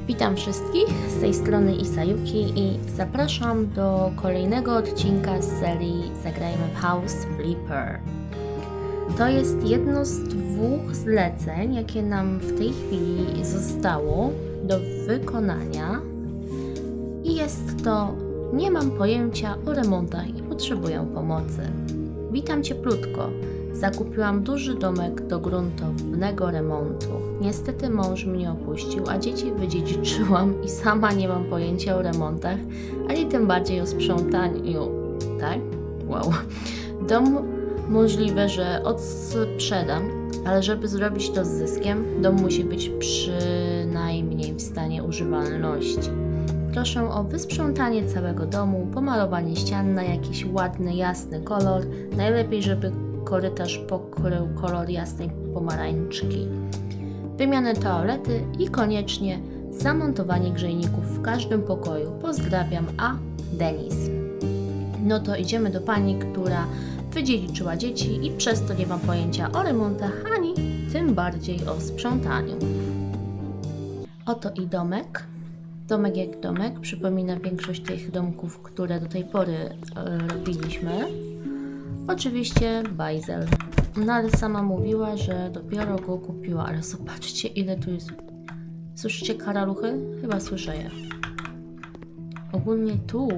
Witam wszystkich, z tej strony Isayuki i zapraszam do kolejnego odcinka z serii Zagrajmy w House Flipper. To jest jedno z dwóch zleceń, jakie nam w tej chwili zostało do wykonania i jest to nie mam pojęcia o remontach i potrzebuję pomocy. Witam cieplutko. Zakupiłam duży domek do gruntownego remontu. Niestety mąż mnie opuścił, a dzieci wydziedziczyłam i sama nie mam pojęcia o remontach, ani tym bardziej o sprzątaniu. Tak? Wow. Dom możliwe, że odsprzedam, ale żeby zrobić to z zyskiem, dom musi być przynajmniej w stanie używalności. Proszę o wysprzątanie całego domu, pomalowanie ścian na jakiś ładny, jasny kolor, najlepiej żeby korytarz pokrył kolor jasnej pomarańczki. Wymianę toalety i koniecznie zamontowanie grzejników w każdym pokoju. Pozdrawiam, A. Denis. No to idziemy do pani, która wydziedziczyła dzieci i przez to nie mam pojęcia o remontach, ani tym bardziej o sprzątaniu. Oto i domek. Domek jak domek. Przypomina większość tych domków, które do tej pory robiliśmy. Oczywiście bajzel. No ale sama mówiła, że dopiero go kupiła, ale zobaczcie ile tu jest. Słyszycie karaluchy? Chyba słyszę je. Ogólnie tu...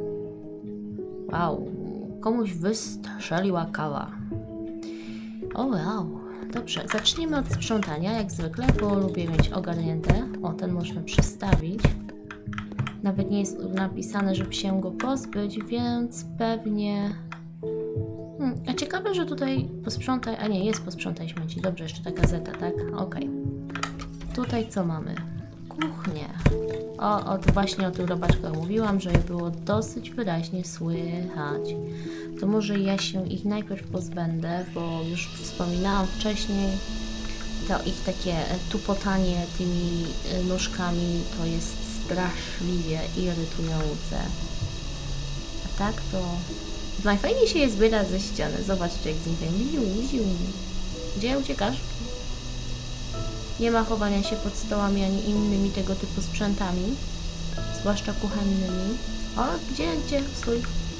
Wow, komuś wystrzeliła kawa. O wow, dobrze, zacznijmy od sprzątania jak zwykle, bo lubię mieć ogarnięte. O, ten można przestawić. Nawet nie jest napisane, żeby się go pozbyć, więc pewnie... A ciekawe, że tutaj posprzątaj... A nie, jest posprzątaj śmieci. Dobrze, jeszcze ta gazeta, tak? Okej. Tutaj co mamy? Kuchnię. Właśnie o tych robaczkach mówiłam, że je było dosyć wyraźnie słychać. To może ja się ich najpierw pozbędę, bo już wspominałam wcześniej, to ich takie tupotanie tymi nóżkami to jest straszliwie irytujące. A tak to... Najfajniej się je zbiera ze ściany. Zobaczcie jak zniknę. Gdzie uciekasz? Nie ma chowania się pod stołami ani innymi tego typu sprzętami. Zwłaszcza kuchennymi. O, gdzie? Stój.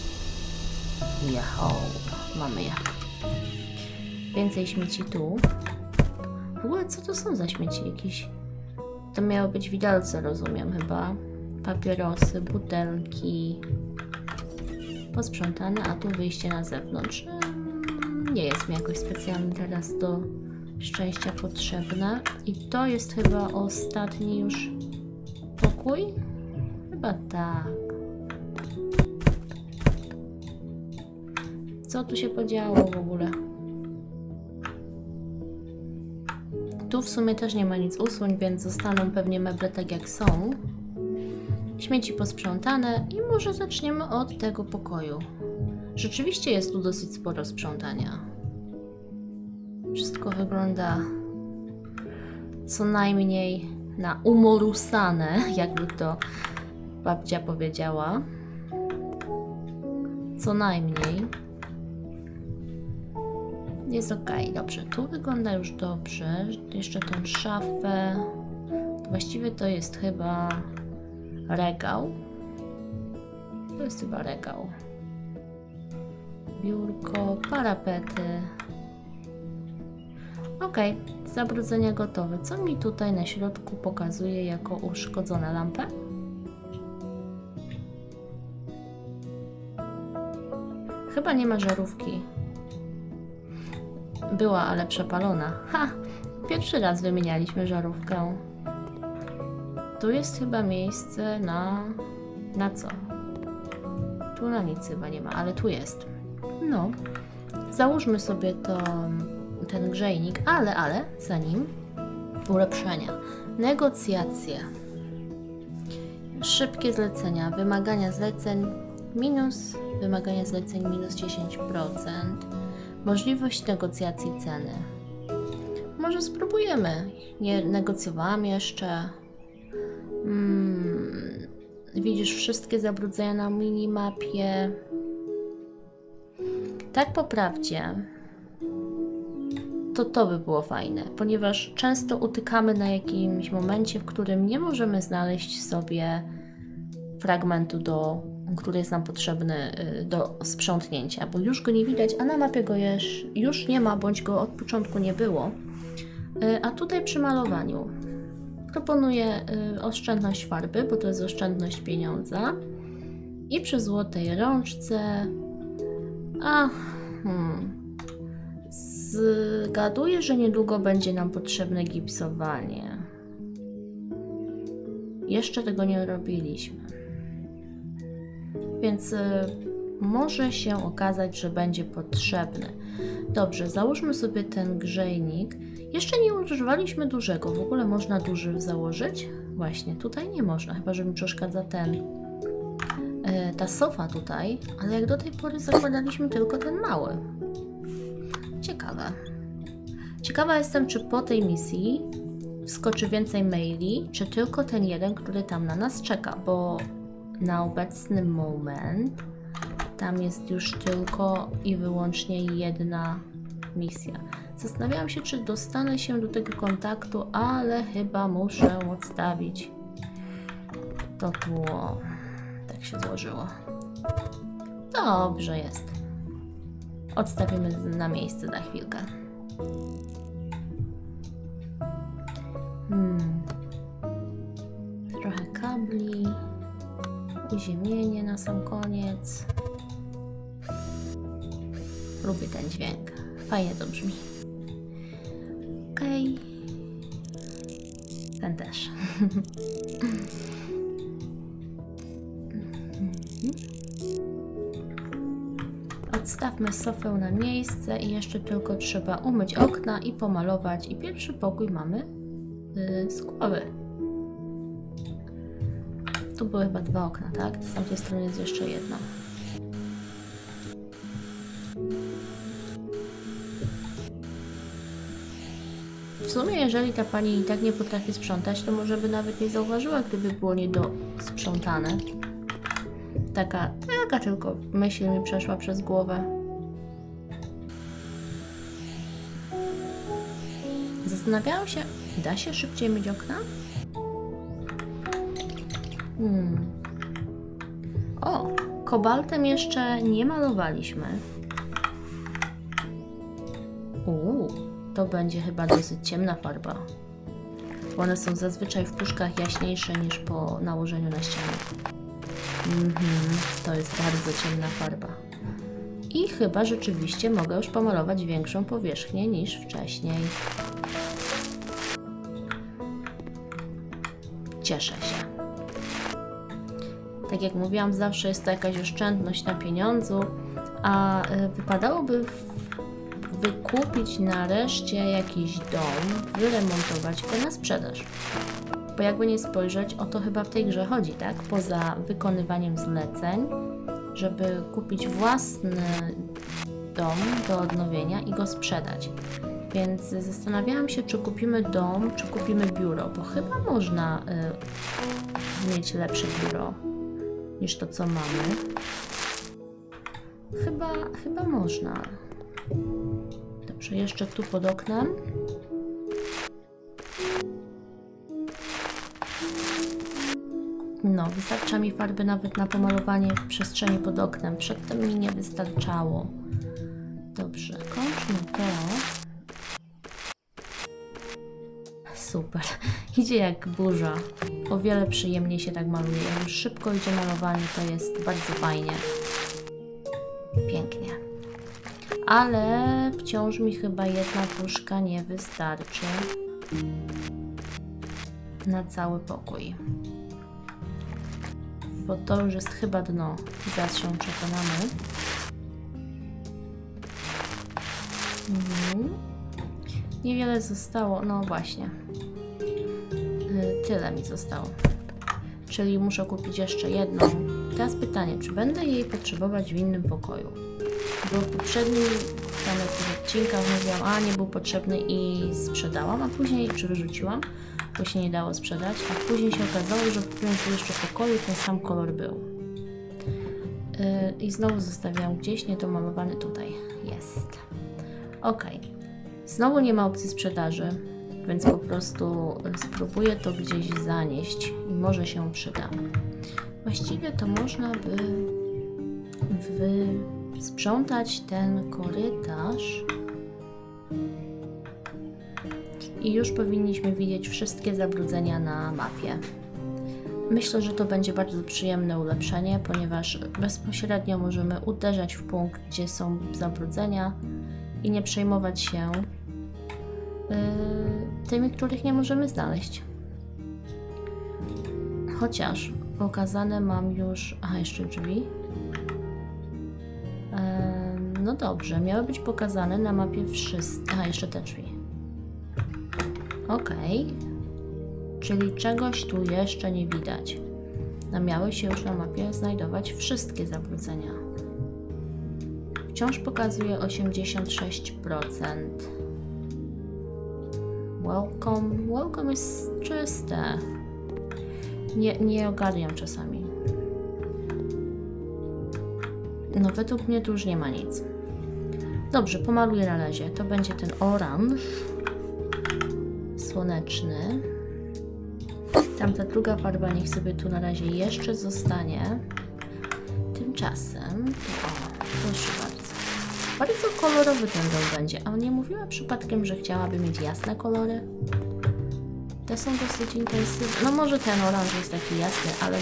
Jaho, mamy je. Więcej śmieci tu. W ogóle co to są za śmieci jakieś? To miało być widelce, rozumiem chyba. Papierosy, butelki. Posprzątane, a tu wyjście na zewnątrz. Nie jest mi jakoś specjalnie teraz do szczęścia potrzebne. I to jest chyba ostatni już pokój? Chyba tak. Co tu się podziało w ogóle? Tu w sumie też nie ma nic usuń, więc zostaną pewnie meble tak jak są. Śmieci posprzątane i może zaczniemy od tego pokoju. Rzeczywiście jest tu dosyć sporo sprzątania. Wszystko wygląda co najmniej na umorusane, jakby to babcia powiedziała. Co najmniej. Jest ok, dobrze. Tu wygląda już dobrze. Jeszcze tą szafę. Właściwie to jest chyba... regał. To jest chyba regał. Biurko, parapety. Ok, zabrudzenia gotowe. Co mi tutaj na środku pokazuje jako uszkodzona lampę? Chyba nie ma żarówki. Była, ale przepalona. Ha! Pierwszy raz wymienialiśmy żarówkę. Tu jest chyba miejsce na... Na co? Tu na nic chyba nie ma, ale tu jest. No. Załóżmy sobie ten grzejnik, ale zanim ulepszenia. Negocjacje. Szybkie zlecenia. Wymagania zleceń minus... Wymagania zleceń minus 10%. Możliwość negocjacji ceny. Może spróbujemy. Nie negocjowałam jeszcze. Widzisz wszystkie zabrudzenia na minimapie. Tak po prawdzie to by było fajne, ponieważ często utykamy na jakimś momencie, w którym nie możemy znaleźć sobie fragmentu, który jest nam potrzebny do sprzątnięcia, bo już go nie widać, a na mapie go już nie ma, bądź go od początku nie było. A tutaj przy malowaniu proponuję oszczędność farby, bo to jest oszczędność pieniądza. I przy złotej rączce... Zgaduję, że niedługo będzie nam potrzebne gipsowanie. Jeszcze tego nie robiliśmy. Więc może się okazać, że będzie potrzebny. Dobrze, załóżmy sobie ten grzejnik. Jeszcze nie używaliśmy dużego. W ogóle można duży założyć? Właśnie, tutaj nie można, chyba że mi przeszkadza ta sofa tutaj, ale jak do tej pory zakładaliśmy tylko ten mały. Ciekawe. Ciekawa jestem, czy po tej misji wskoczy więcej maili, czy tylko ten jeden, który tam na nas czeka, bo na obecny moment tam jest już tylko i wyłącznie jedna misja. Zastanawiałam się, czy dostanę się do tego kontaktu, ale chyba muszę odstawić to tło. Tak się złożyło. Dobrze jest. Odstawimy na miejsce na chwilkę. Trochę kabli. Uziemienie na sam koniec. Lubię ten dźwięk. Fajnie to brzmi. Okej. Ten też. Odstawmy sofę na miejsce i jeszcze tylko trzeba umyć okna i pomalować. I pierwszy pokój mamy z głowy. Tu były chyba 2 okna, tak? Z tamtej strony jest jeszcze jedno. W sumie, jeżeli ta pani i tak nie potrafi sprzątać, to może by nawet nie zauważyła, gdyby było niedosprzątane. Taka tylko myśl mi przeszła przez głowę. Zastanawiałam się, da się szybciej myć okna? O, kobaltem jeszcze nie malowaliśmy. To będzie chyba dosyć ciemna farba. One są zazwyczaj w puszkach jaśniejsze niż po nałożeniu na ścianę. To jest bardzo ciemna farba. I chyba rzeczywiście mogę już pomalować większą powierzchnię niż wcześniej. Cieszę się. Tak jak mówiłam, zawsze jest to jakaś oszczędność na pieniądzu, a wypadałoby wykupić nareszcie jakiś dom, wyremontować go na sprzedaż. Bo jakby nie spojrzeć, o to chyba w tej grze chodzi, tak? Poza wykonywaniem zleceń, żeby kupić własny dom do odnowienia i go sprzedać. Więc zastanawiałam się, czy kupimy dom, czy kupimy biuro, bo chyba można mieć lepsze biuro niż to, co mamy. Chyba można. Dobrze, jeszcze tu pod oknem. No, wystarcza mi farby nawet na pomalowanie w przestrzeni pod oknem. Przedtem mi nie wystarczało. Dobrze, kończmy to. Super. Idzie jak burza. O wiele przyjemniej się tak maluje. Jak już szybko idzie malowanie, to jest bardzo fajnie. Pięknie. Ale wciąż mi chyba jedna puszka nie wystarczy na cały pokój. Bo to już jest chyba dno. Zaraz się przekonamy. Niewiele zostało. No właśnie. Tyle mi zostało. Czyli muszę kupić jeszcze jedną. Teraz pytanie, czy będę jej potrzebować w innym pokoju? Bo w poprzednim tam jakichś odcinkach mówiłam, nie był potrzebny i sprzedałam, a później, czy wyrzuciłam, bo się nie dało sprzedać, a później się okazało, że w którymś jeszcze pokoju ten sam kolor był. I znowu zostawiałam gdzieś niedomalowany tutaj. Jest. Ok. Znowu nie ma opcji sprzedaży, więc po prostu spróbuję to gdzieś zanieść i może się przyda. Właściwie to można by sprzątać ten korytarz i już powinniśmy widzieć wszystkie zabrudzenia na mapie. Myślę, że to będzie bardzo przyjemne ulepszenie, ponieważ bezpośrednio możemy uderzać w punkt, gdzie są zabrudzenia i nie przejmować się tymi, których nie możemy znaleźć. Chociaż pokazane mam już... Aha, jeszcze drzwi. No dobrze, miały być pokazane na mapie wszystkie... Aha, jeszcze te drzwi. Okej. Czyli czegoś tu jeszcze nie widać. No miały się już na mapie znajdować wszystkie zabrudzenia. Wciąż pokazuje 86%. Welcome jest czyste. Nie ogarniam czasami. No według mnie tu już nie ma nic. Dobrze, pomaluję na razie. To będzie ten oranż słoneczny. Tamta druga farba niech sobie tu na razie jeszcze zostanie. Tymczasem, proszę bardzo. Bardzo kolorowy ten dom będzie. A nie mówiła przypadkiem, że chciałaby mieć jasne kolory? Te są dosyć intensywne. No może ten oranż jest taki jasny, ale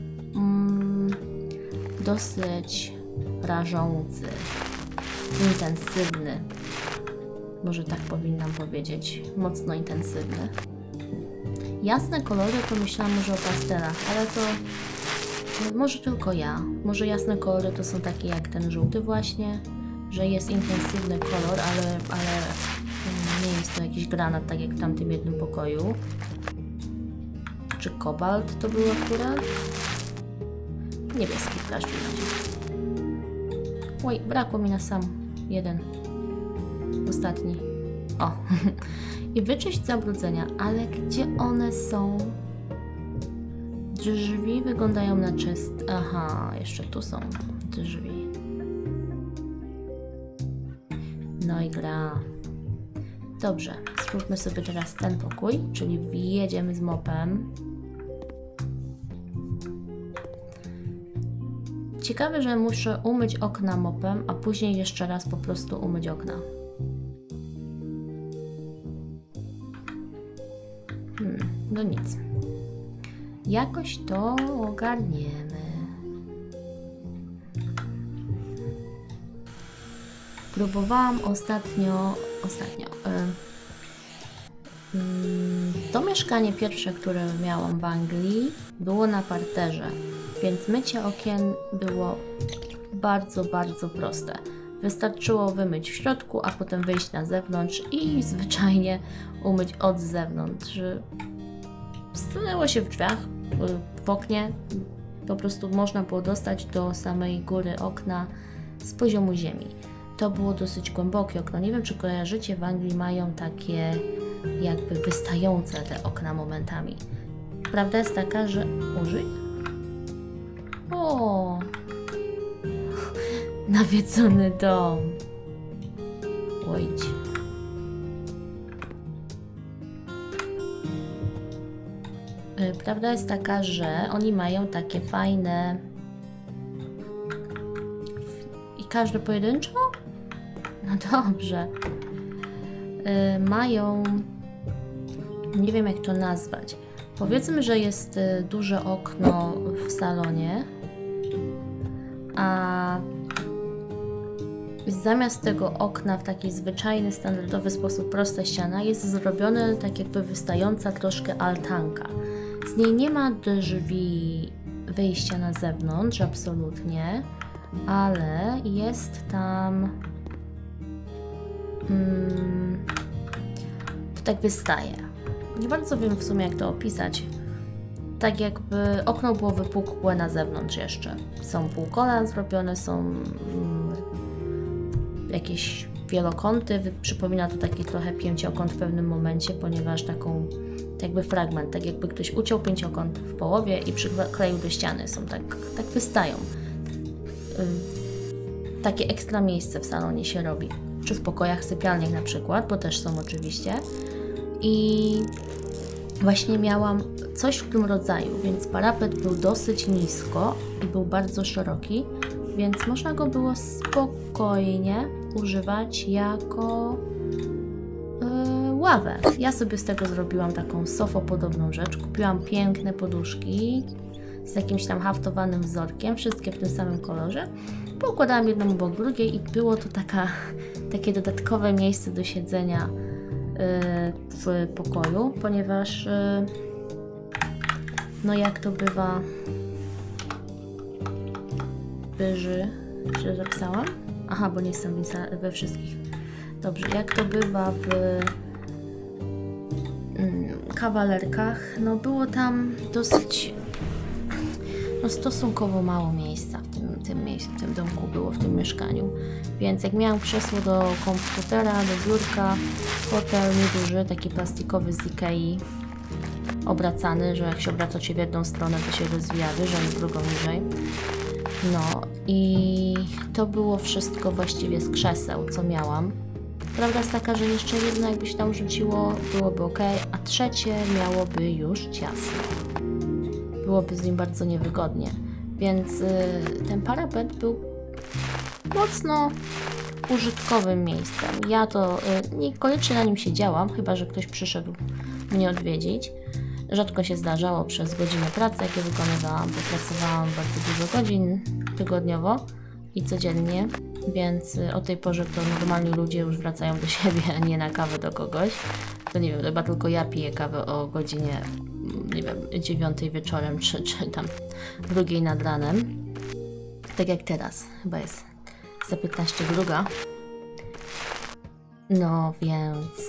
dosyć rażący. Intensywny. Może tak powinnam powiedzieć. Mocno intensywny. Jasne kolory to myślałam może o pastelach, ale to może tylko ja. Może jasne kolory to są takie jak ten żółty właśnie, że jest intensywny kolor, ale nie jest to jakiś granat, tak jak w tamtym jednym pokoju. Czy kobalt to był akurat? Niebieski w każdym razie. Oj, brakło mi na sam jeden. Ostatni. O! I wyczyść zabrudzenia, ale gdzie one są? Drzwi wyglądają na czyste. Aha, jeszcze tu są drzwi. No i gra. Dobrze, spróbmy sobie teraz ten pokój, czyli wjedziemy z mopem. Ciekawe, że muszę umyć okna mopem, a później jeszcze raz po prostu umyć okna. No nic. Jakoś to ogarniemy. Próbowałam ostatnio to mieszkanie pierwsze, które miałam w Anglii, było na parterze, więc mycie okien było bardzo, bardzo proste. Wystarczyło wymyć w środku, a potem wyjść na zewnątrz i zwyczajnie umyć od zewnątrz. Stanęło się w drzwiach, w oknie, po prostu można było dostać do samej góry okna z poziomu ziemi. To było dosyć głębokie okno. Nie wiem, czy kojarzycie, w Anglii mają takie jakby wystające te okna momentami. Prawda jest taka, że... Użyj? O! Nawiedzony dom. Ojć. Prawda jest taka, że oni mają takie fajne... I każdy pojedynczo? No dobrze. Mają... Nie wiem, jak to nazwać. Powiedzmy, że jest duże okno w salonie, a zamiast tego okna w taki zwyczajny, standardowy sposób, prosta ściana, jest zrobione tak jakby wystająca troszkę altanka. Z niej nie ma drzwi wyjścia na zewnątrz, absolutnie, ale jest tam... to tak wystaje. Nie bardzo wiem w sumie, jak to opisać. Tak jakby okno było wypukłe na zewnątrz jeszcze. Są półkola zrobione, są jakieś wielokąty. Przypomina to taki trochę pięciokąt w pewnym momencie, ponieważ taką jakby fragment, tak jakby ktoś uciął pięciokąt w połowie i przykleił do ściany. Są tak wystają. Takie ekstra miejsce w salonie się robi. czy w pokojach sypialnych na przykład, bo też są oczywiście. I właśnie miałam coś w tym rodzaju, więc parapet był dosyć nisko i był bardzo szeroki, więc można go było spokojnie używać jako ławę. Ja sobie z tego zrobiłam taką sofopodobną rzecz. Kupiłam piękne poduszki z jakimś tam haftowanym wzorkiem, wszystkie w tym samym kolorze. Poukładałam jedną obok drugiej i było to takie dodatkowe miejsce do siedzenia w pokoju, ponieważ no jak to bywa że zapisałam? Aha, bo nie jestem we wszystkich. Dobrze, jak to bywa w kawalerkach, no było tam dosyć stosunkowo mało miejsca w tym domku było, w tym mieszkaniu. Więc jak miałam krzesło do komputera, do biurka, fotel nieduży, taki plastikowy z Ikei, obracany, że jak się obraca w jedną stronę, to się rozwija wyżej, w drugą niżej. No i to było wszystko właściwie z krzeseł, co miałam. Prawda jest taka, że jeszcze jedno jakby się tam rzuciło, byłoby ok, a trzecie miałoby już ciasno. Byłoby z nim bardzo niewygodnie, więc ten parapet był mocno użytkowym miejscem. Ja to niekoniecznie na nim siedziałam, chyba że ktoś przyszedł mnie odwiedzić. Rzadko się zdarzało przez godziny pracy, jakie wykonywałam, bo pracowałam bardzo dużo godzin tygodniowo i codziennie, więc o tej porze to normalni ludzie już wracają do siebie, a nie na kawę do kogoś. To nie wiem, chyba tylko ja piję kawę o godzinie, nie wiem, 9 wieczorem, czy tam 2 nad ranem. Tak jak teraz, chyba jest za 15:02. No więc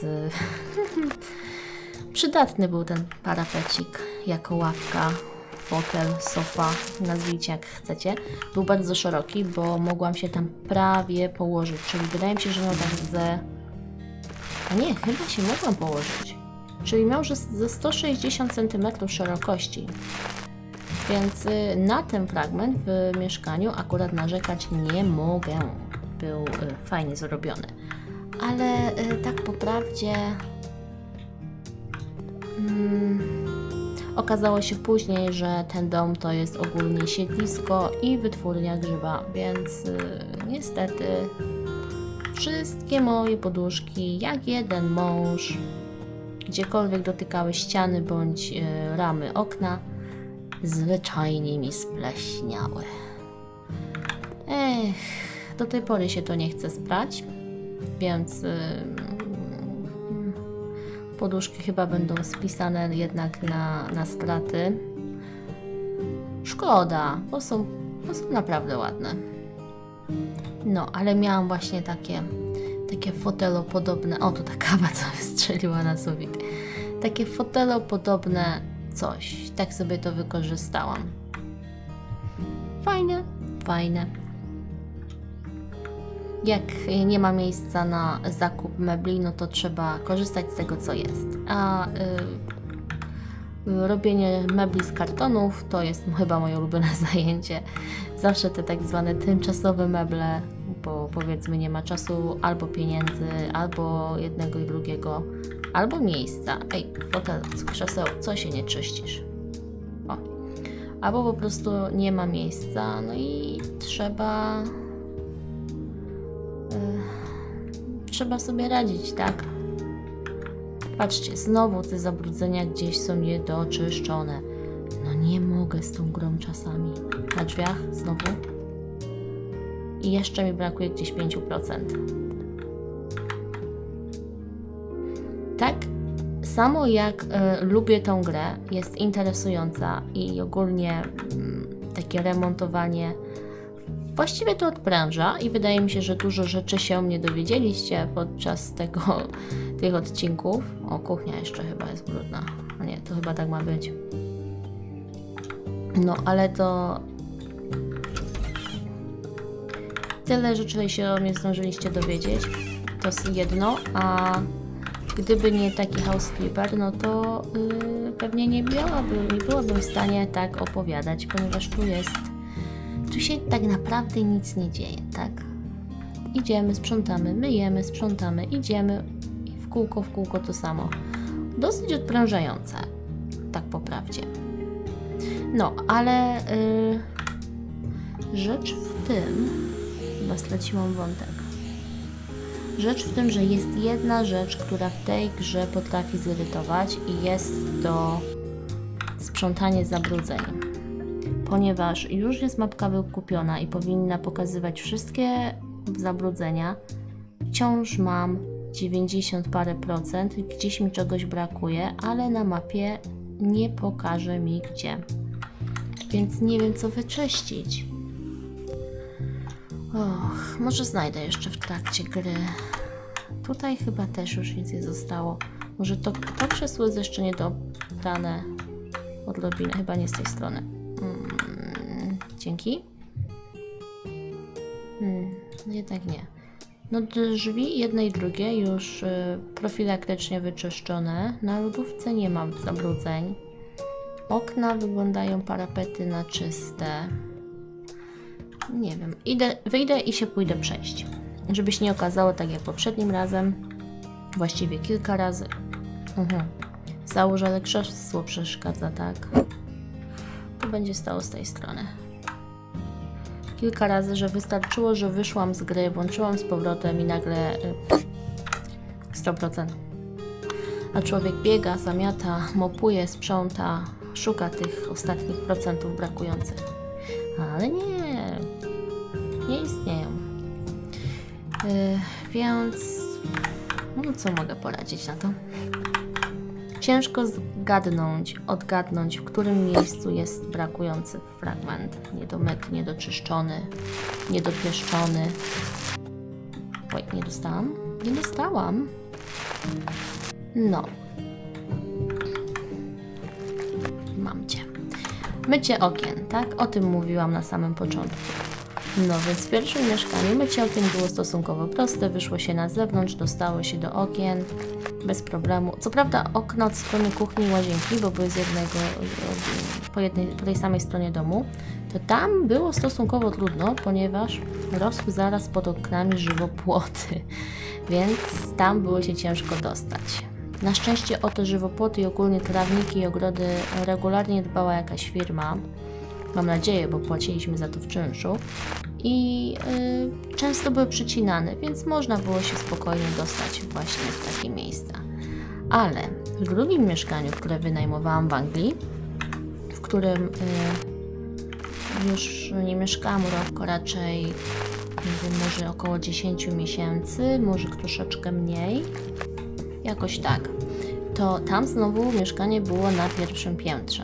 przydatny był ten parapecik jako ławka, fotel, sofa, nazwijcie jak chcecie. Był bardzo szeroki, bo mogłam się tam prawie położyć, czyli wydaje mi się, że miał tak a nie, chyba się mogłam położyć. Czyli miał ze 160 cm szerokości. Więc na ten fragment w mieszkaniu akurat narzekać nie mogę. Był fajnie zrobiony. Ale tak po prawdzie okazało się później, że ten dom to jest ogólnie siedlisko i wytwórnia grzyba, więc niestety wszystkie moje poduszki, jak jeden mąż, gdziekolwiek dotykały ściany bądź ramy okna, zwyczajnie mi spleśniały. Do tej pory się to nie chce sprać, więc poduszki chyba będą spisane jednak na straty. Szkoda, bo są naprawdę ładne. No, ale miałam właśnie takie fotelopodobne, o tu ta kawa co wystrzeliła na sufit. Takie fotelopodobne coś, tak sobie to wykorzystałam. Fajne, fajne. Jak nie ma miejsca na zakup mebli, no to trzeba korzystać z tego, co jest. A robienie mebli z kartonów to jest chyba moje ulubione zajęcie. Zawsze te tak zwane tymczasowe meble, bo powiedzmy nie ma czasu, albo pieniędzy, albo jednego i drugiego, albo miejsca. Ej, fotel, krzeseł, co się nie czyścisz? O. Albo po prostu nie ma miejsca, no i trzeba sobie radzić, tak? Patrzcie, znowu te zabrudzenia gdzieś są niedoczyszczone. No nie mogę z tą grą czasami. Na drzwiach znowu. I jeszcze mi brakuje gdzieś 5%. Tak samo jak lubię tą grę, jest interesująca i ogólnie takie remontowanie właściwie to odpręża i wydaje mi się, że dużo rzeczy się o mnie dowiedzieliście podczas tych odcinków. O, kuchnia jeszcze chyba jest brudna. A nie, to chyba tak ma być. No, ale to tyle rzeczy się o mnie zdążyliście dowiedzieć. To jest jedno, a gdyby nie taki house flipper, no to pewnie nie byłabym w stanie tak opowiadać, ponieważ tu się tak naprawdę nic nie dzieje, tak? idziemy, sprzątamy, myjemy, sprzątamy, idziemy i w kółko to samo. Dosyć odprężające, tak po prawdzie. No, ale rzecz w tym, chyba straciłam wątek. Rzecz w tym, że jest jedna rzecz, która w tej grze potrafi zirytować i jest to sprzątanie zabrudzeń. Ponieważ już jest mapka wykupiona i powinna pokazywać wszystkie zabrudzenia, wciąż mam 90 parę procent, gdzieś mi czegoś brakuje, ale na mapie nie pokaże mi gdzie. Więc nie wiem, co wyczyścić. Och, może znajdę jeszcze w trakcie gry. Tutaj chyba też już nic nie zostało. Może to krzesło jest jeszcze nie dobrane odrobinę, chyba nie z tej strony. Dzięki. Jednak nie. No drzwi jedne i drugie już profilaktycznie wyczyszczone. Na lodówce nie mam zabrudzeń. Okna wyglądają parapety na czyste. Nie wiem. Wyjdę i się pójdę przejść. Żeby się nie okazało tak jak poprzednim razem. Właściwie kilka razy. Założone krzesło przeszkadza, tak? To będzie stało z tej strony. Kilka razy, że wystarczyło, że wyszłam z gry, włączyłam z powrotem i nagle 100%. A człowiek biega, zamiata, mopuje, sprząta, szuka tych ostatnich procentów brakujących. Ale nie istnieją. Więc no co mogę poradzić na to? Ciężko odgadnąć, w którym miejscu jest brakujący fragment. Niedomyty, niedoczyszczony, niedopieszczony. Oj, nie dostałam? Nie dostałam. No. Mam cię. Mycie okien, tak? O tym mówiłam na samym początku. No więc w pierwszym mieszkaniu mycie okien było stosunkowo proste, wyszło się na zewnątrz, dostało się do okien bez problemu. Co prawda okna od strony kuchni i łazienki, bo były z jednego, po tej samej stronie domu, to tam było stosunkowo trudno, ponieważ rosły zaraz pod oknami żywopłoty, więc tam było się ciężko dostać. Na szczęście o te żywopłoty i ogólnie trawniki i ogrody regularnie dbała jakaś firma. Mam nadzieję, bo płaciliśmy za to w czynszu. I często były przycinane, więc można było się spokojnie dostać właśnie w takie miejsca. Ale w drugim mieszkaniu, które wynajmowałam w Anglii, w którym już nie mieszkałam rok, raczej nie wiem, może około 10 miesięcy, może troszeczkę mniej, jakoś tak, to tam znowu mieszkanie było na pierwszym piętrze.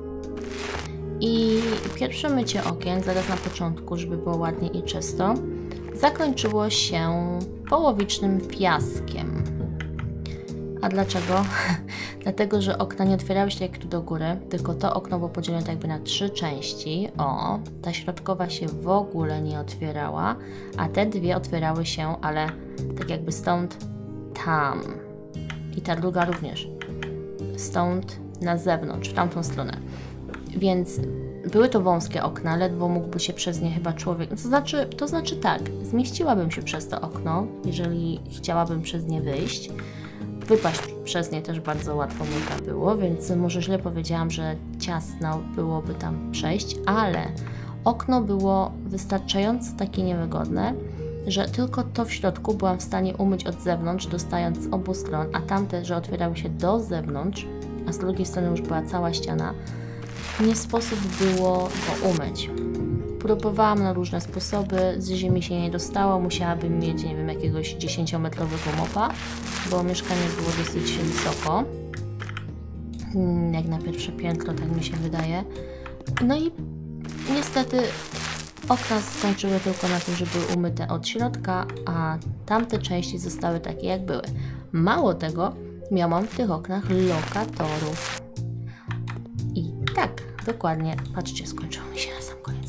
I pierwsze mycie okien, zaraz na początku, żeby było ładnie i czysto, zakończyło się połowicznym fiaskiem. A dlaczego? Dlatego, że okna nie otwierały się jak tu do góry, tylko to okno było podzielone jakby na 3 części. O, ta środkowa się w ogóle nie otwierała, a te dwie otwierały się, ale tak jakby stąd tam. I ta druga również. Stąd na zewnątrz, w tamtą stronę. Więc były to wąskie okna, ledwo mógłby się przez nie chyba człowiek... To znaczy tak, zmieściłabym się przez to okno, jeżeli chciałabym przez nie wyjść. Wypaść przez nie też bardzo łatwo mi było, więc może źle powiedziałam, że ciasno byłoby tam przejść, ale okno było wystarczająco takie niewygodne, że tylko to w środku byłam w stanie umyć od zewnątrz, dostając z obu stron, a tamte, że otwierały się do zewnątrz, a z drugiej strony już była cała ściana, nie sposób było go umyć. Próbowałam na różne sposoby, z ziemi się nie dostało, musiałabym mieć, nie wiem, jakiegoś 10-metrowego mopa, bo mieszkanie było dosyć wysoko, jak na pierwsze piętro, tak mi się wydaje. No i niestety okna skończyły tylko na tym, że były umyte od środka, a tamte części zostały takie, jak były. Mało tego, miałam w tych oknach lokatorów. I tak, dokładnie, patrzcie, skończyło mi się na sam koniec.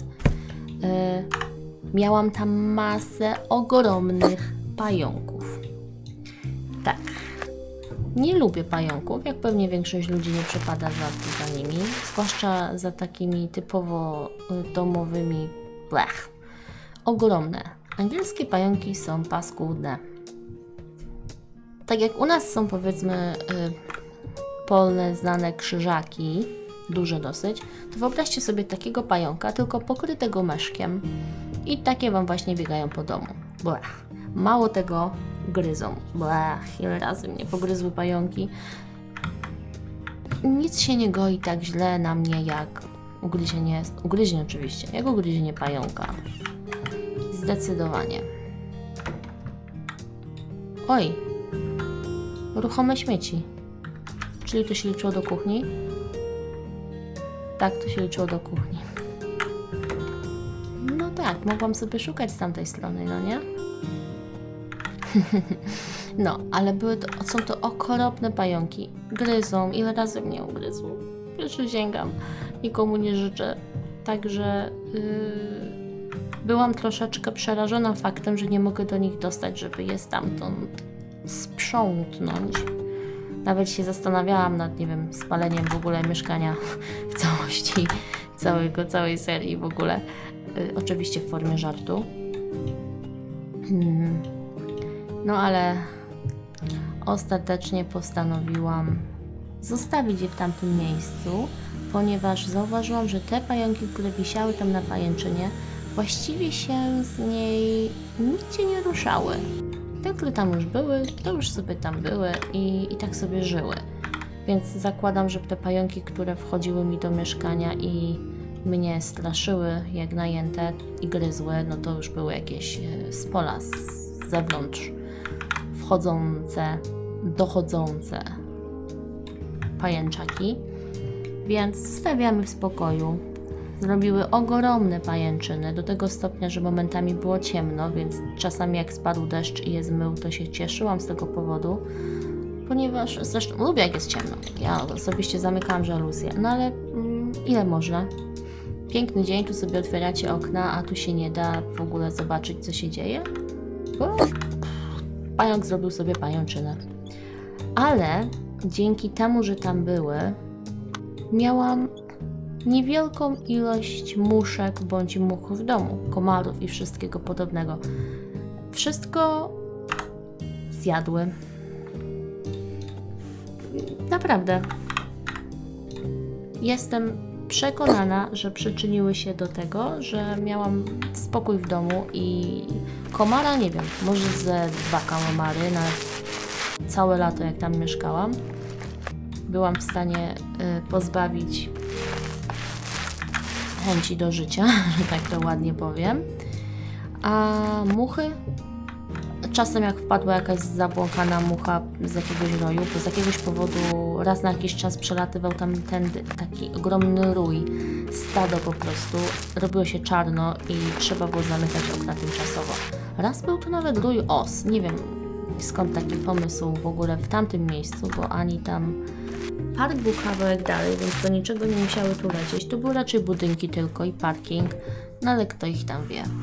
Miałam tam masę ogromnych pająków. Tak, nie lubię pająków, jak pewnie większość ludzi nie przepada za nimi, zwłaszcza za takimi typowo domowymi. Blech. Ogromne. Angielskie pająki są paskudne. Tak jak u nas są, powiedzmy, polne, znane krzyżaki, duże dosyć, to wyobraźcie sobie takiego pająka, tylko pokrytego meszkiem i takie wam właśnie biegają po domu. Blech. Mało tego, gryzą. Blech. Ile razy mnie pogryzły pająki. Nic się nie goi tak źle na mnie jak ugryzienie oczywiście, jak ugryzienie pająka. Zdecydowanie. Oj, ruchome śmieci. Czyli to się liczyło do kuchni? Tak, to się liczyło do kuchni. No tak, mogłam sobie szukać z tamtej strony, no nie? No, ale są to okropne pająki. Gryzą, ile razy mnie ugryzł. Przysięgam, nikomu nie życzę. Także byłam troszeczkę przerażona faktem, że nie mogę do nich dostać, żeby je stamtąd sprzątnąć. Nawet się zastanawiałam nad, nie wiem, spaleniem w ogóle mieszkania w całości, całej serii w ogóle. Oczywiście w formie żartu. No ale ostatecznie postanowiłam zostawić je w tamtym miejscu, ponieważ zauważyłam, że te pająki, które wisiały tam na pajęczynie, właściwie się z niej nigdzie nie ruszały. Te, które tam już były, to już sobie tam były i tak sobie żyły. Więc zakładam, że te pająki, które wchodziły mi do mieszkania i mnie straszyły jak najęte i gryzły, no to już były jakieś z pola, z zewnątrz dochodzące pajęczaki. Więc zostawiamy w spokoju. Zrobiły ogromne pajęczyny, do tego stopnia, że momentami było ciemno, więc czasami jak spadł deszcz i je zmył, to się cieszyłam z tego powodu, ponieważ zresztą lubię jak jest ciemno. Ja osobiście zamykałam żaluzję, no ale ile można? Piękny dzień, tu sobie otwieracie okna, a tu się nie da w ogóle zobaczyć, co się dzieje? Bo pająk zrobił sobie pajęczynę. Ale dzięki temu, że tam były, miałam niewielką ilość muszek bądź much w domu, komarów i wszystkiego podobnego. Wszystko zjadły. Naprawdę. Jestem przekonana, że przyczyniły się do tego, że miałam spokój w domu i komara, nie wiem, może ze 2 komary na całe lato, jak tam mieszkałam, byłam w stanie pozbawić chęci do życia, że tak to ładnie powiem. A muchy? Czasem jak wpadła jakaś zabłąkana mucha z jakiegoś roju, to z jakiegoś powodu raz na jakiś czas przelatywał tam taki ogromny rój, stado po prostu, robiło się czarno i trzeba było zamykać okna tymczasowo. Raz był to nawet rój os, nie wiem skąd taki pomysł w ogóle w tamtym miejscu, bo ani tam park był kawałek dalej, więc do niczego nie musiały tu lecieć. To były raczej budynki tylko i parking, no ale kto ich tam wie.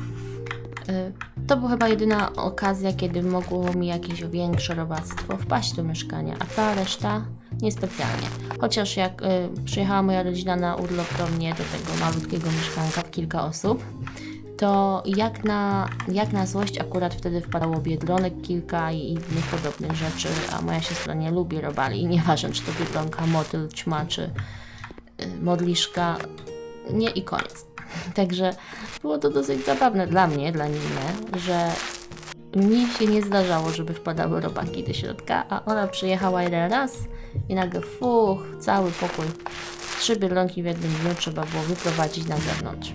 To była chyba jedyna okazja, kiedy mogło mi jakieś większe robactwo wpaść do mieszkania, a cała reszta niespecjalnie. Chociaż jak przyjechała moja rodzina na urlop do mnie, do tego malutkiego mieszkanka w kilka osób, to jak na złość akurat wtedy wpadało biedronek kilka i innych podobnych rzeczy, a moja siostra nie lubi robali, nieważne czy to biedronka, motyl, ćma czy modliszka, nie i koniec. Także było to dosyć zabawne dla mnie, dla niej nie, że mi się nie zdarzało, żeby wpadały robaki do środka, a ona przyjechała jeden raz i nagle cały pokój. 3 biedronki w jednym dniu trzeba było wyprowadzić na zewnątrz.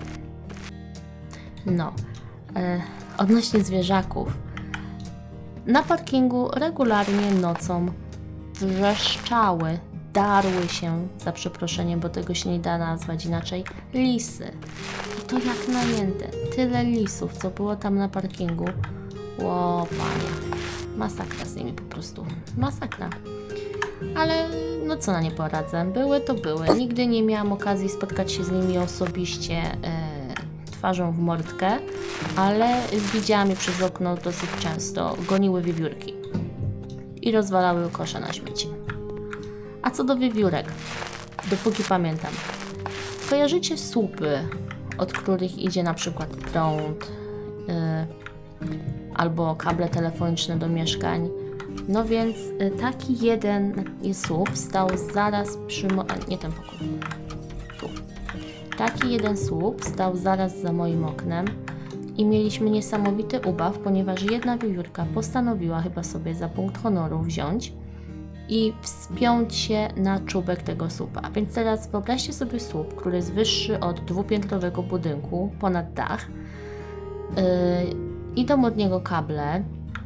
No, odnośnie zwierzaków. Na parkingu regularnie nocą wrzeszczały, darły się, za przeproszeniem, bo tego się nie da nazwać inaczej, lisy. I to jak najęte. Tyle lisów, co było tam na parkingu. Ło, panie. Masakra z nimi po prostu. Masakra. Ale no co na nie poradzę. Były to były. Nigdy nie miałam okazji spotkać się z nimi osobiście twarzą w mordkę, ale widziałam je przez okno dosyć często. Goniły wiewiórki. I rozwalały kosze na śmieci. A co do wiewiórek, dopóki pamiętam, kojarzycie słupy, od których idzie na przykład prąd, albo kable telefoniczne do mieszkań. No więc taki jeden słup stał zaraz przy... nie ten pokój. Tu. Taki jeden słup stał zaraz za moim oknem i mieliśmy niesamowity ubaw, ponieważ jedna wiewiórka postanowiła chyba sobie za punkt honoru wziąć i wspiąć się na czubek tego słupa. Więc teraz wyobraźcie sobie słup, który jest wyższy od dwupiętrowego budynku, ponad dach. Idą od niego kable.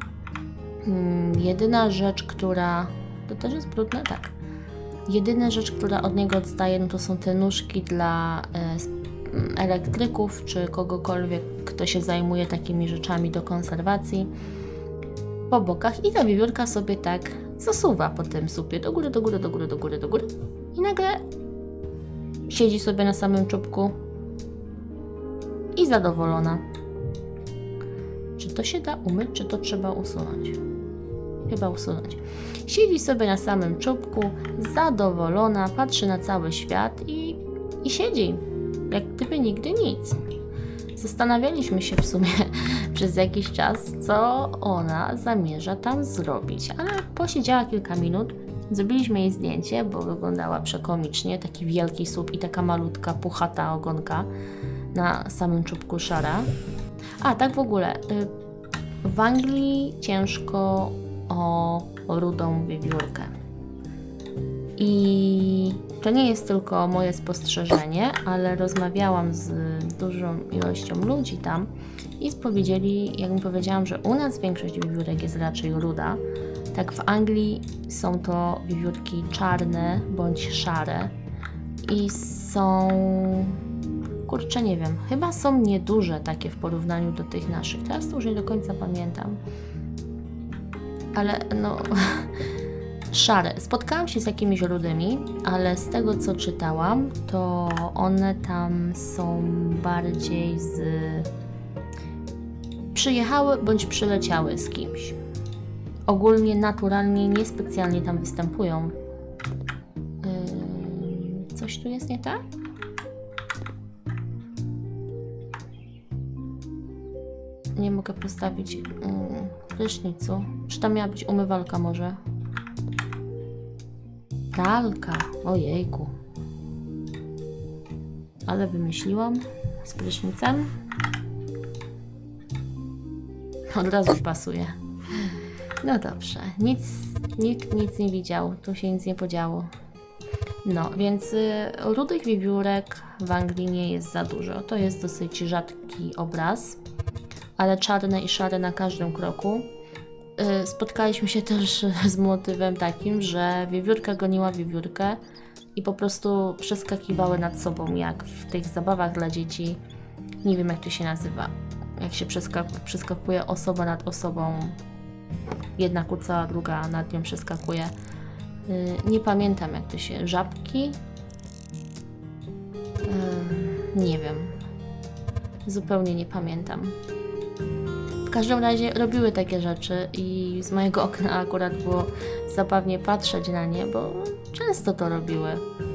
Jedyna rzecz, która... To też jest brudne? Tak. Jedyna rzecz, która od niego odstaje, no to są te nóżki dla elektryków, czy kogokolwiek, kto się zajmuje takimi rzeczami do konserwacji po bokach i ta wiewiórka sobie tak zasuwa po tym słupie do góry, do góry, do góry, do góry, do góry i nagle siedzi sobie na samym czubku i zadowolona. Czy to się da umyć, czy to trzeba usunąć? Chyba usunąć. Siedzi sobie na samym czubku, zadowolona, patrzy na cały świat i siedzi, jak gdyby nigdy nic. Zastanawialiśmy się w sumie przez jakiś czas, co ona zamierza tam zrobić, ale posiedziała kilka minut, zrobiliśmy jej zdjęcie, bo wyglądała przekomicznie, taki wielki słup i taka malutka, puchata ogonka na samym czubku szara. A, tak w ogóle, w Anglii ciężko o rudą wiewiórkę. I to nie jest tylko moje spostrzeżenie, ale rozmawiałam z dużą ilością ludzi tam i powiedzieli, jak mi powiedziałam, że u nas większość wiewiórek jest raczej ruda, tak w Anglii są to wiewiórki czarne bądź szare i są, kurczę nie wiem, chyba są nieduże takie w porównaniu do tych naszych. Teraz to już nie do końca pamiętam, ale no... Szare. Spotkałam się z jakimiś rudymi, ale z tego co czytałam, to one tam są bardziej z... przyjechały bądź przyleciały z kimś. Ogólnie, naturalnie, niespecjalnie tam występują. Coś tu jest nie tak? Nie mogę postawić prysznicu. Czy tam miała być umywalka może? Pralka, ojejku. Ale wymyśliłam z prysznicem. Od razu pasuje. No dobrze, nikt nic nie widział, tu się nic nie podziało. No, więc rudych wiewiórek w Anglii nie jest za dużo. To jest dosyć rzadki obraz, ale czarne i szare na każdym kroku. Spotkaliśmy się też z motywem takim, że wiewiórka goniła wiewiórkę i po prostu przeskakiwały nad sobą, jak w tych zabawach dla dzieci. Nie wiem jak to się nazywa. Jak się przeskakuje osoba nad osobą. Jedna kuca, druga nad nią przeskakuje. Nie pamiętam jak to się... Żabki? Nie wiem. Zupełnie nie pamiętam. W każdym razie robiły takie rzeczy i z mojego okna akurat było zabawnie patrzeć na nie, bo często to robiły.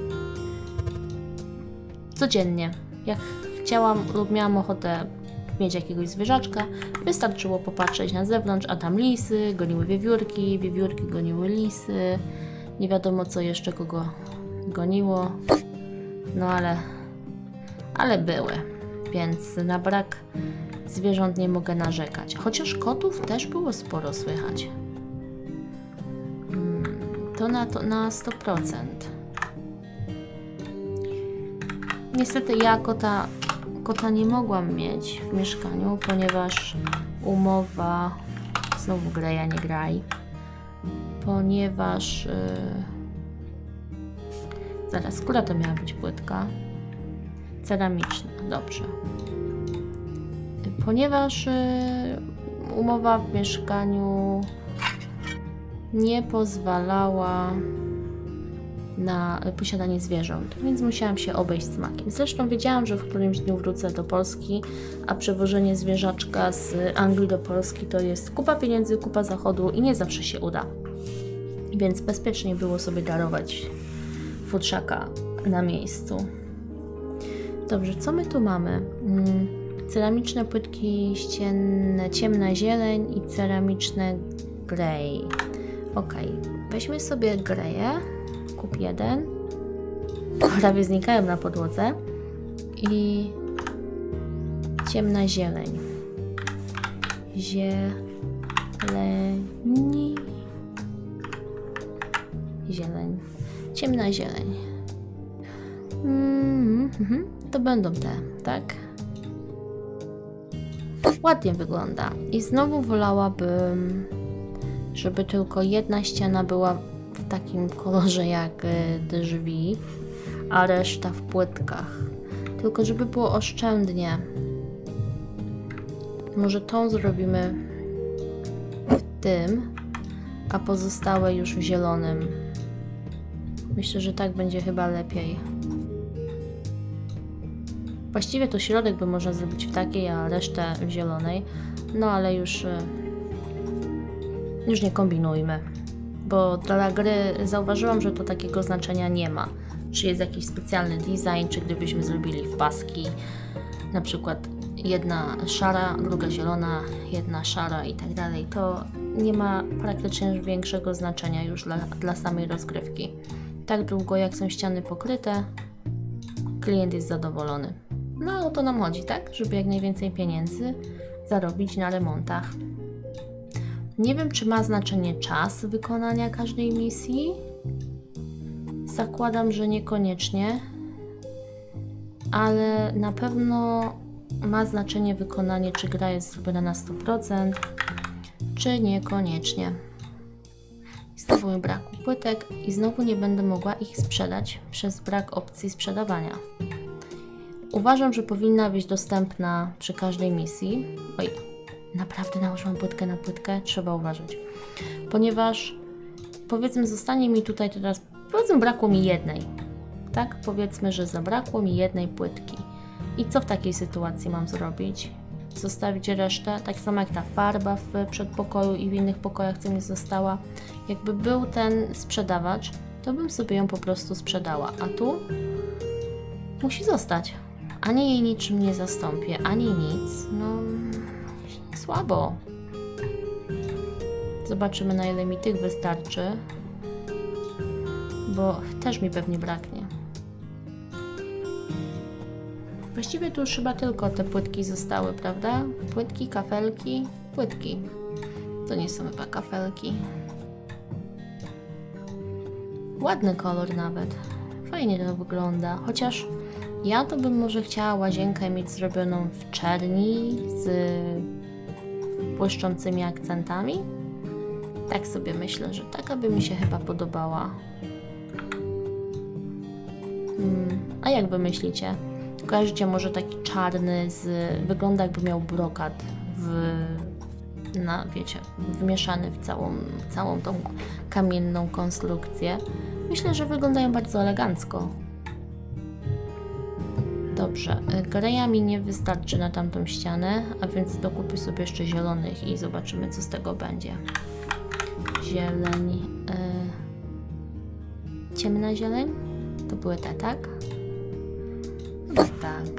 Codziennie. Jak chciałam lub miałam ochotę mieć jakiegoś zwierzaczka, wystarczyło popatrzeć na zewnątrz, a tam lisy goniły wiewiórki, wiewiórki goniły lisy, nie wiadomo co jeszcze kogo goniło, no ale były, więc na brak zwierząt nie mogę narzekać. Chociaż kotów też było sporo słychać. To na 100%. Niestety ja kota nie mogłam mieć w mieszkaniu, ponieważ umowa... Znowu Greja, nie graj. Ponieważ... Zaraz, która to miała być płytka? Ceramiczna, dobrze. Ponieważ umowa w mieszkaniu nie pozwalała na posiadanie zwierząt, więc musiałam się obejść smakiem. Zresztą wiedziałam, że w którymś dniu wrócę do Polski, a przewożenie zwierzaczka z Anglii do Polski to jest kupa pieniędzy, kupa zachodu i nie zawsze się uda. Więc bezpiecznie było sobie darować futrzaka na miejscu. Dobrze, co my tu mamy? ceramiczne płytki ścienne, ciemna zieleń i ceramiczne grey. Ok, weźmy sobie greje, kup jeden, prawie znikają na podłodze, i ciemna zieleń. Zieleń. Ciemna zieleń. To będą te, tak? Ładnie wygląda. I znowu wolałabym, żeby tylko jedna ściana była w takim kolorze jak drzwi, a reszta w płytkach. Tylko żeby było oszczędnie. Może tą zrobimy w tym, a pozostałe już w zielonym. Myślę, że tak będzie chyba lepiej. Właściwie to środek by można zrobić w takiej, a resztę w zielonej. No ale już nie kombinujmy. Bo dla gry zauważyłam, że to takiego znaczenia nie ma. Czy jest jakiś specjalny design, czy gdybyśmy zrobili w paski, na przykład jedna szara, druga zielona, jedna szara i tak dalej, to nie ma praktycznie większego znaczenia już dla samej rozgrywki. Tak długo jak są ściany pokryte, klient jest zadowolony. No o to nam chodzi, tak? Żeby jak najwięcej pieniędzy zarobić na remontach. Nie wiem, czy ma znaczenie czas wykonania każdej misji. Zakładam, że niekoniecznie, ale na pewno ma znaczenie wykonanie, czy gra jest zrobiona na 100%, czy niekoniecznie. Znowu mi brakło płytek i znowu nie będę mogła ich sprzedać przez brak opcji sprzedawania. Uważam, że powinna być dostępna przy każdej misji. Oj, naprawdę nałożyłam płytkę na płytkę, trzeba uważać. Ponieważ powiedzmy zostanie mi tutaj teraz, powiedzmy brakło mi jednej. Tak? Powiedzmy, że zabrakło mi jednej płytki. I co w takiej sytuacji mam zrobić? Zostawić resztę, tak samo jak ta farba w przedpokoju i w innych pokojach, co mi została. Jakby był ten sprzedawacz, to bym sobie ją po prostu sprzedała, a tu musi zostać. Ani jej niczym nie zastąpię, ani nic. No, słabo. Zobaczymy, na ile mi tych wystarczy, bo też mi pewnie braknie. Właściwie tu już chyba tylko te płytki zostały, prawda? Płytki, kafelki, płytki. To nie są chyba kafelki. Ładny kolor nawet. Fajnie to wygląda. Chociaż ja to bym może chciała łazienkę mieć zrobioną w czerni z błyszczącymi akcentami. Tak sobie myślę, że taka by mi się chyba podobała. A jak wy myślicie? Kojarzycie może taki czarny, wygląda jakby miał brokat wiecie, wmieszany w całą tą kamienną konstrukcję. Myślę, że wyglądają bardzo elegancko. Dobrze, greja mi nie wystarczy na tamtą ścianę, a więc dokupię sobie jeszcze zielonych i zobaczymy, co z tego będzie. Zieleń, ciemna zieleń? To były te, tak? No tak.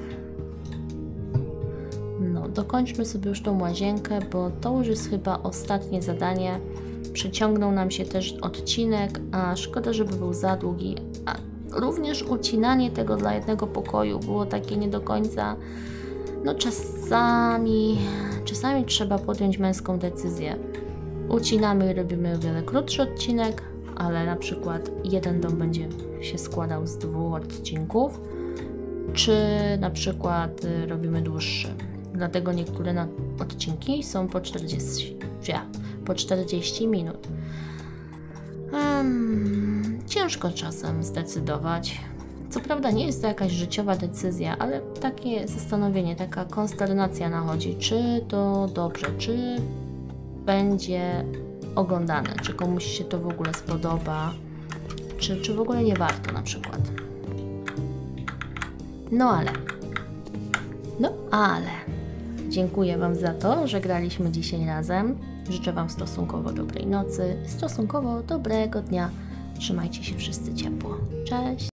No, dokończmy sobie już tą łazienkę, bo to już jest chyba ostatnie zadanie. Przeciągnął nam się też odcinek, a szkoda, żeby był za długi. A również ucinanie tego dla jednego pokoju było takie nie do końca. No czasami trzeba podjąć męską decyzję. Ucinamy i robimy o wiele krótszy odcinek, ale na przykład jeden dom będzie się składał z 2 odcinków, czy na przykład robimy dłuższy. Dlatego niektóre odcinki są po 40 minut. Ciężko czasem zdecydować. Co prawda nie jest to jakaś życiowa decyzja, ale takie zastanowienie, taka konsternacja nachodzi, czy to dobrze, czy będzie oglądane, czy komuś się to w ogóle spodoba, czy w ogóle nie warto na przykład. No ale dziękuję Wam za to, że graliśmy dzisiaj razem. Życzę Wam stosunkowo dobrej nocy, stosunkowo dobrego dnia. Trzymajcie się wszyscy ciepło. Cześć!